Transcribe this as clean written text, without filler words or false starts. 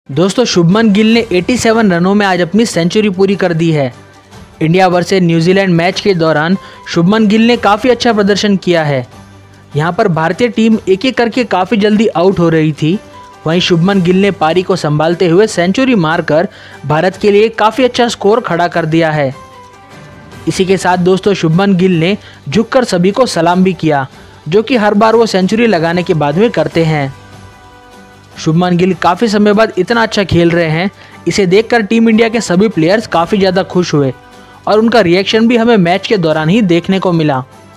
दोस्तों शुभमन गिल ने 87 रनों में आज अपनी सेंचुरी पूरी कर दी है। इंडिया वर्सेस न्यूजीलैंड मैच के दौरान शुभमन गिल ने काफ़ी अच्छा प्रदर्शन किया है। यहां पर भारतीय टीम एक एक करके काफ़ी जल्दी आउट हो रही थी। वहीं शुभमन गिल ने पारी को संभालते हुए सेंचुरी मारकर भारत के लिए काफ़ी अच्छा स्कोर खड़ा कर दिया है। इसी के साथ दोस्तों शुभमन गिल ने झुककर सभी को सलाम भी किया, जो कि हर बार वो सेंचुरी लगाने के बाद में करते हैं। शुभमन गिल काफ़ी समय बाद इतना अच्छा खेल रहे हैं, इसे देखकर टीम इंडिया के सभी प्लेयर्स काफ़ी ज़्यादा खुश हुए और उनका रिएक्शन भी हमें मैच के दौरान ही देखने को मिला।